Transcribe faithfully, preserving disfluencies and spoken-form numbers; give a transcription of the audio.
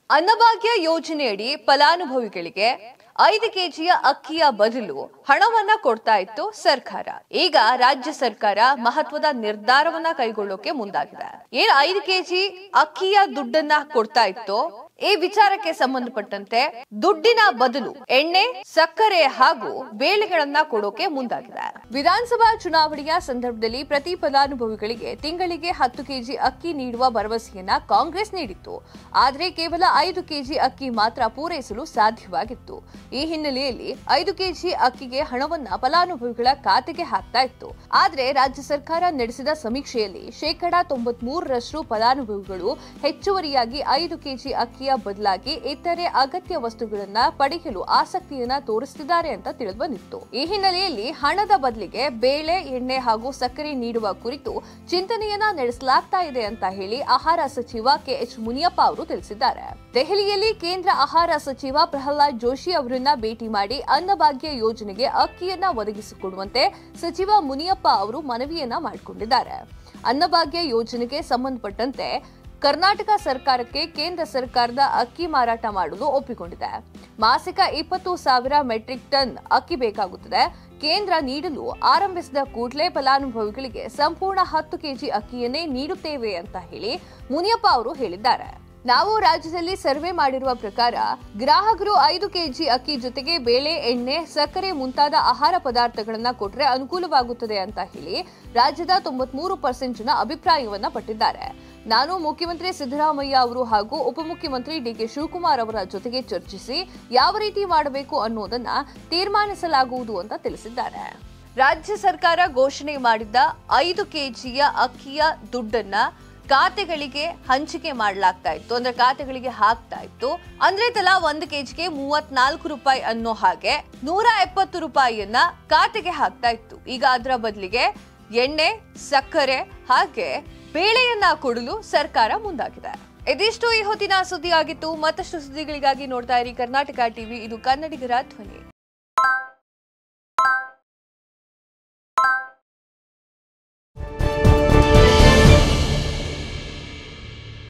ಅನ್ನಭಾಗ್ಯ ಯೋಜನೆಯಡಿ ಫಲಾನುಭವಿಗಳಿಗೆ ಐದು ಕೆಜಿಯ ಅಕ್ಕಿಯ ಬದಲು ಹಣವನ್ನ ಕೊಡ್ತಾ ಇತ್ತು ಸರ್ಕಾರ. ಈಗ ರಾಜ್ಯ ಸರ್ಕಾರ ಮಹತ್ವದ ನಿರ್ಧಾರವನ್ನ ಕೈಗೊಳ್ಳೋಕೆ ಮುಂದಾಗಿದೆ. ಏನು ಐದು ಕೆಜಿ ಅಕ್ಕಿಯ ದುಡ್ಡನ್ನ ಕೊಡ್ತಾ ಇತ್ತು, ಈ ವಿಚಾರಕ್ಕೆ ಸಂಬಂಧಪಟ್ಟಂತೆ ದುಡ್ಡಿನ ಬದಲು ಎಣ್ಣೆ, ಸಕ್ಕರೆ ಹಾಗೂ ಬೇಳೆಗಳನ್ನ ಕೊಡೋಕೆ ಮುಂದಾಗಿದೆ. ವಿಧಾನಸಭಾ ಚುನಾವಣೆಯ ಸಂದರ್ಭದಲ್ಲಿ ಪ್ರತಿ ಫಲಾನುಭವಿಗಳಿಗೆ ತಿಂಗಳಿಗೆ ಹತ್ತು ಕೆಜಿ ಅಕ್ಕಿ ನೀಡುವ ಭರವಸೆಯನ್ನ ಕಾಂಗ್ರೆಸ್ ನೀಡಿತ್ತು. ಆದರೆ ಕೇವಲ ಐದು ಕೆಜಿ ಅಕ್ಕಿ ಮಾತ್ರ ಪೂರೈಸಲು ಸಾಧ್ಯವಾಗಿತ್ತು. ಈ ಹಿನ್ನೆಲೆಯಲ್ಲಿ ಐದು ಕೆಜಿ ಅಕ್ಕಿಗೆ ಹಣವನ್ನ ಫಲಾನುಭವಿಗಳ ಖಾತೆಗೆ ಹಾಕ್ತಾ ಇತ್ತು. ಆದ್ರೆ ರಾಜ್ಯ ಸರ್ಕಾರ ನಡೆಸಿದ ಸಮೀಕ್ಷೆಯಲ್ಲಿ ಶೇಕಡಾ ತೊಂಬತ್ ಮೂರರಷ್ಟು ಫಲಾನುಭವಿಗಳು ಹೆಚ್ಚುವರಿಯಾಗಿ ಐದು ಕೆಜಿ ಅಕ್ಕಿಯ ಬದಲಾಗಿ ಇತರೆ ಅಗತ್ಯ ವಸ್ತುಗಳನ್ನ ಪಡೆಯಲು ಆಸಕ್ತಿಯನ್ನ ತೋರಿಸುತ್ತಿದ್ದಾರೆ ಅಂತ ತಿಳಿದುಬಂದಿತ್ತು. ಈ ಹಿನ್ನೆಲೆಯಲ್ಲಿ ಹಣದ ಬದಲಿಗೆ ಬೇಳೆ, ಎಣ್ಣೆ ಹಾಗೂ ಸಕ್ಕರೆ ನೀಡುವ ಕುರಿತು ಚಿಂತನೆಯನ್ನ ನಡೆಸಲಾಗ್ತಾ ಇದೆ ಅಂತ ಹೇಳಿ ಆಹಾರ ಸಚಿವ ಕೆ ಎಚ್ ಮುನಿಯಪ್ಪ ಅವರು ತಿಳಿಸಿದ್ದಾರೆ. ದೆಹಲಿಯಲ್ಲಿ ಕೇಂದ್ರ ಆಹಾರ ಸಚಿವ ಪ್ರಹ್ಲಾದ್ ಜೋಶಿ ಅವರನ್ನ ಭೇಟಿ ಮಾಡಿ ಅನ್ನಭಾಗ್ಯ ಯೋಜನೆಗೆ ಅಕ್ಕಿಯನ್ನ ಒದಗಿಸಿಕೊಡುವಂತೆ ಸಚಿವ ಮುನಿಯಪ್ಪ ಅವರು ಮನವಿಯನ್ನ ಮಾಡಿಕೊಂಡಿದ್ದಾರೆ. ಅನ್ನಭಾಗ್ಯ ಯೋಜನೆಗೆ ಸಂಬಂಧಪಟ್ಟಂತೆ ಕರ್ನಾಟಕ ಸರ್ಕಾರಕ್ಕೆ ಕೇಂದ್ರ ಸರ್ಕಾರದ ಅಕ್ಕಿ ಮಾರಾಟ ಮಾಡಲು ಒಪ್ಪಿಕೊಂಡಿದೆ. ಮಾಸಿಕ ಇಪ್ಪತ್ತು ಸಾವಿರ ಮೆಟ್ರಿಕ್ ಟನ್ ಅಕ್ಕಿ ಬೇಕಾಗುತ್ತದೆ. ಕೇಂದ್ರ ನೀಡಲು ಆರಂಭಿಸಿದ ಕೂಡಲೇ ಫಲಾನುಭವಿಗಳಿಗೆ ಸಂಪೂರ್ಣ ಹತ್ತು ಕೆಜಿ ಅಕ್ಕಿಯನ್ನೇ ನೀಡುತ್ತೇವೆ ಅಂತ ಹೇಳಿ ಮುನಿಯಪ್ಪ ಅವರು ಹೇಳಿದ್ದಾರೆ. ನಾವು ರಾಜ್ಯದಲ್ಲಿ ಸರ್ವೆ ಮಾಡಿರುವ ಪ್ರಕಾರ ಗ್ರಾಹಕರು ಐದು ಕೆಜಿ ಅಕ್ಕಿ ಜೊತೆಗೆ ಬೇಳೆ, ಎಣ್ಣೆ, ಸಕ್ಕರೆ ಮುಂತಾದ ಆಹಾರ ಪದಾರ್ಥಗಳನ್ನ ಕೊಟ್ರೆ ಅನುಕೂಲವಾಗುತ್ತದೆ ಅಂತ ಹೇಳಿ ರಾಜ್ಯದ ತೊಂಬತ್ ಮೂರು ಪರ್ಸೆಂಟ್ ಜನ ಅಭಿಪ್ರಾಯವನ್ನ ಪಟ್ಟಿದ್ದಾರೆ. ನಾನು ಮುಖ್ಯಮಂತ್ರಿ ಸಿದ್ದರಾಮಯ್ಯ ಅವರು ಹಾಗೂ ಉಪಮುಖ್ಯಮಂತ್ರಿ ಡಿ ಕೆ ಶಿವಕುಮಾರ್ ಅವರ ಜೊತೆಗೆ ಚರ್ಚಿಸಿ ಯಾವ ರೀತಿ ಮಾಡಬೇಕು ಅನ್ನೋದನ್ನ ತೀರ್ಮಾನಿಸಲಾಗುವುದು ಅಂತ ತಿಳಿಸಿದ್ದಾರೆ. ರಾಜ್ಯ ಸರ್ಕಾರ ಘೋಷಣೆ ಮಾಡಿದ್ದ ಐದು ಕೆಜಿಯ ಅಕ್ಕಿಯ ದುಡ್ಡನ್ನ ಖಾತೆಗಳಿಗೆ ಹಂಚಿಕೆ ಮಾಡಲಾಗ್ತಾ ಇತ್ತು, ಅಂದ್ರೆ ಖಾತೆಗಳಿಗೆ ಹಾಕ್ತಾ ಇತ್ತು. ಅಂದ್ರೆ ತಲಾ ಒಂದು ಕೆಜಿಗೆ ಮೂವತ್ನಾಲ್ಕು ರೂಪಾಯಿ ಅನ್ನೋ ಹಾಗೆ ನೂರ ಎಪ್ಪತ್ತು ರೂಪಾಯಿಯನ್ನ ಖಾತೆಗೆ ಹಾಕ್ತಾ ಇತ್ತು. ಈಗ ಅದರ ಬದಲಿಗೆ ಎಣ್ಣೆ, ಸಕ್ಕರೆ ಹಾಗೆ ಬೇಳೆಯನ್ನ ಕೊಡಲು ಸರ್ಕಾರ ಮುಂದಾಗಿದೆ. ಇದಿಷ್ಟು ಈ ಹೊತ್ತಿನ ಸುದ್ದಿ ಆಗಿತ್ತು. ಮತ್ತಷ್ಟು ಸುದ್ದಿಗಳಿಗಾಗಿ ನೋಡ್ತಾ ಇರಿ ಕರ್ನಾಟಕ ಟಿವಿ. ಇದು ಕನ್ನಡಿಗರ ಧ್ವನಿ.